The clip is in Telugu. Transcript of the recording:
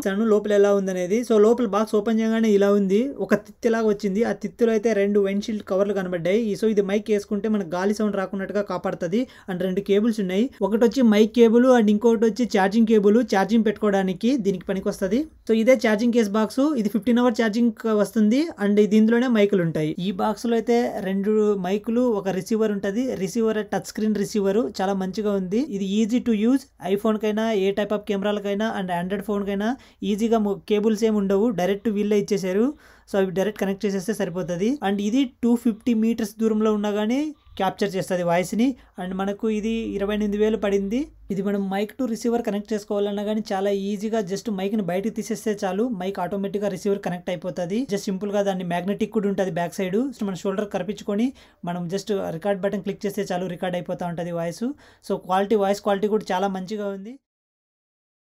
తను లోపల ఎలా ఉందనేది. సో లోపల బాక్స్ ఓపెన్ చేయగానే ఇలా ఉంది, ఒక తిత్తిలాగా వచ్చింది. ఆ తిత్తిలో అయితే 2 విండ్‌షీల్డ్ కవర్లు కనబడ్డాయి. సో ఇది మైక్ వేసుకుంటే మనకు గాలి సౌండ్ రాకున్నట్టుగా కాపాడుతుంది. అండ్ 2 కేబుల్స్ ఉన్నాయి. ఒకటి వచ్చి మైక్ కేబుల్ అండ్ ఇంకోటి వచ్చి ఛార్జింగ్ కేబుల్, ఛార్జింగ్ పెట్టుకోవడానికి దీనికి పనికొస్తది. సో ఇదే ఛార్జింగ్ కేస్ బాక్స్. ఇది 15 అవర్ ఛార్జింగ్ వస్తుంది అండ్ దీంట్లోనే మైకులు ఉంటాయి. ఈ బాక్స్ లో అయితే 2 మైకులు, ఒక రిసీవర్ ఉంటది. రిసీవర్ టచ్ స్క్రీన్ రిసీవర్ చాలా మంచిగా ఉంది. ఇది ఈజీ టు యూజ్. ఐఫోన్ కైనా ఏ టైప్ ఆఫ్ కెమెరాలకైనా అండ్ ఆండ్రాయిడ్ ఫోన్ కైనా ఈజీగా కేబుల్స్ ఏమి ఉండవు, డైరెక్ట్ వీళ్ళే ఇచ్చేసారు. సో అవి డైరెక్ట్ కనెక్ట్ చేసేస్తే సరిపోతుంది. అండ్ ఇది 250 మీటర్స్ దూరంలో ఉన్నా కానీ క్యాప్చర్ చేస్తుంది వాయిస్ని. అండ్ మనకు ఇది 28,000 పడింది. ఇది మనం మైక్ టు రిసీవర్ కనెక్ట్ చేసుకోవాలన్నా కానీ చాలా ఈజీగా జస్ట్ మైక్ని బయటకు తీసేస్తే చాలు, మైక్ ఆటోమేటిక్గా రిసీవర్ కనెక్ట్ అయిపోతుంది. జస్ట్ సింపుల్గా దాన్ని మ్యాగ్నెటిక్ కూడా ఉంటుంది బ్యాక్ సైడ్. సో మన షోల్డర్ కరిపించుకొని మనం జస్ట్ రికార్డ్ బటన్ క్లిక్ చేస్తే చాలు, రికార్డ్ అయిపోతూ ఉంటుంది వాయిస్. సో వాయిస్ క్వాలిటీ కూడా చాలా మంచిగా ఉంది.